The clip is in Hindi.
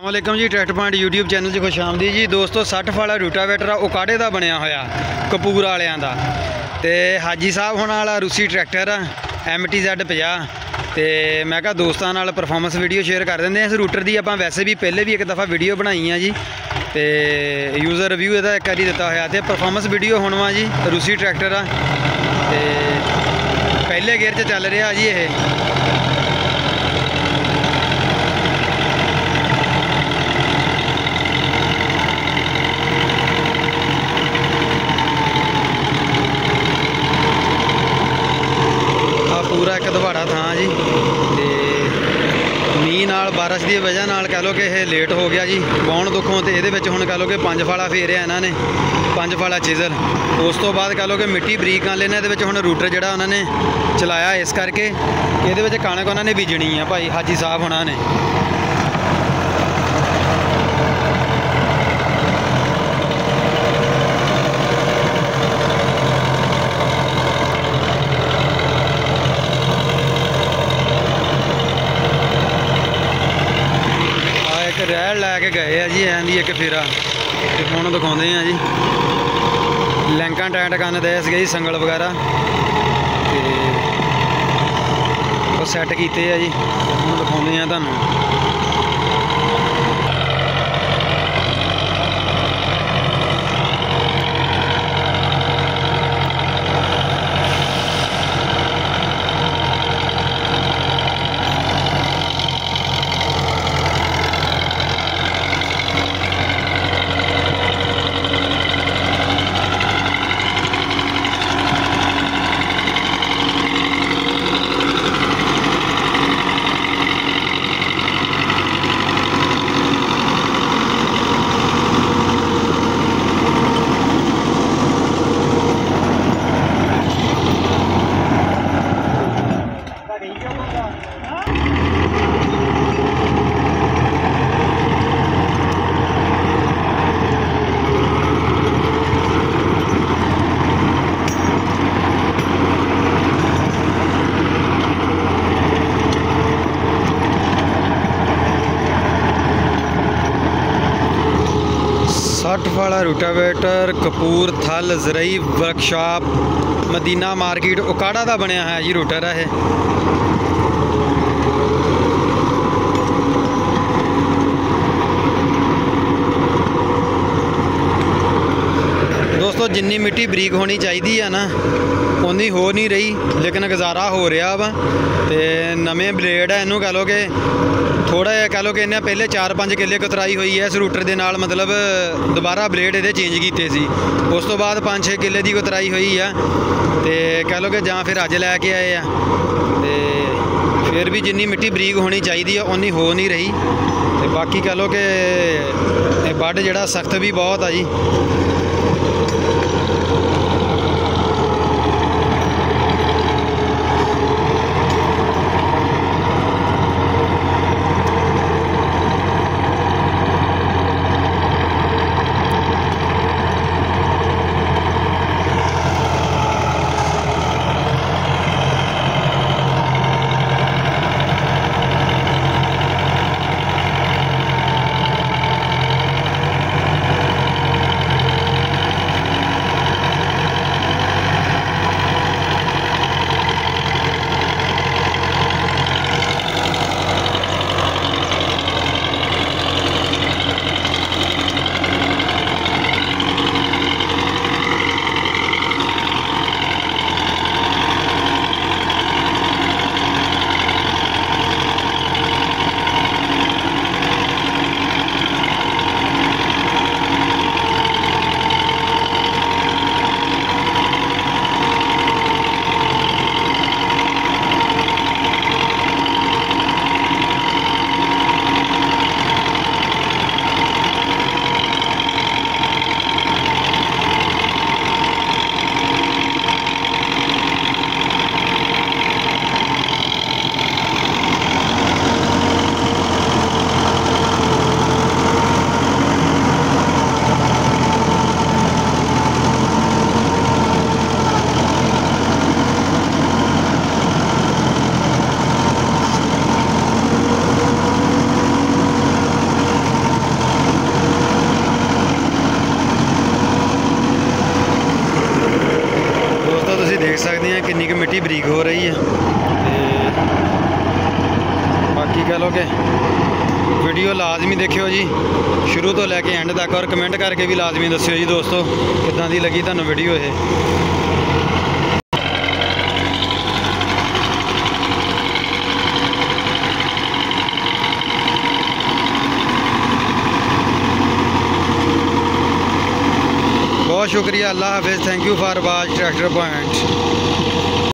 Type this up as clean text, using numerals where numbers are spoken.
वालेकुम जी। ट्रैक्टर पॉइंट यूट्यूब चैनल 'ਚ खुश आमदी जी। दोस्तों 60 वाला रूटावेटर उकाड़े का बनया होया कपूर वालियां दा ते हाजी साहब होने वाला रूसी ट्रैक्टर MTZ50 तो मैं कहा दोस्तों नाल परफॉर्मेंस वीडियो शेयर कर देंगे। इस रूटर की आप वैसे भी पहले भी एक दफ़ा वीडियो बनाई है जी तो यूज़र रिव्यू इसका एक बारी दिता होया। तो परफॉर्मेंस वीडियो होने वा जी रूसी ट्रैक्टर तो पहले गेयर 'च चल रहा जी ये पूरा एक दवाड़ा था जी। तो मीह नाल बारिश की वजह नाल कह लो कि यह लेट हो गया जी बाउण दुखों। तो ये कह लो कि 5 फाड़ा फेरिया इन्होंने 5 फाड़ा चिजल। उस तो बाद कह लो कि मिट्टी बरीक कर लेने ये हुण रूटर जोड़ा उन्होंने चलाया इस करके ये कणक उन्होंने बीजनी है भाई हाजी साहब होना ने। रैल लैके गए हैं जी एंदी एक फेरा हुण दिखाते हैं जी। लैंका टैंट करने दस गए संगल वगैरह तो सैट किए है जी। हुण दिखाते हैं तुहानूं। 60 वाला रूटावेटर कपूरथल ज़रई वर्कशॉप मदीना मार्केट उकाड़ा का बनया है जी रूटर है। दोस्तों जिन्नी मिट्टी बरीक होनी चाहिए है ना उन्नी हो नहीं रही लेकिन गुजारा हो रहा वा। तो नवे ब्लेड है इनू कह लो कि थोड़ा जहा कह लो कि इन्हें पहले 4-5 किले कतराई हुई है इस रूटर के नाल मतलब दोबारा ब्लेड ये चेंज किए सी। उस तो बाद 5-6 किले की कतराई हुई है तो कह लो कि जां फिर अज लैके आए हैं। तो फिर भी जिन्नी मिट्टी बरीक होनी चाहिए उन्नी हो नहीं रही। तो बाकी कह लो कि बड जिहड़ा सख्त भी बहुत है जी। ਮਿੱਟੀ ਬਰੀਕ ਹੋ ਰਹੀ ਹੈ। ਤੇ ਬਾਕੀ ਕਹ ਲਓ ਕਿ ਵੀਡੀਓ ਲਾਜ਼ਮੀ ਦੇਖਿਓ ਜੀ ਸ਼ੁਰੂ ਤੋਂ ਲੈ ਕੇ ਐਂਡ ਤੱਕ, ਔਰ ਕਮੈਂਟ ਕਰਕੇ ਵੀ ਲਾਜ਼ਮੀ ਦੱਸਿਓ ਜੀ ਦੋਸਤੋ ਕਿੱਦਾਂ ਦੀ ਲੱਗੀ ਤੁਹਾਨੂੰ ਵੀਡੀਓ ਇਹ। बहुत शुक्रिया, अल्लाह हाफिज़, thank you for watch tractor point.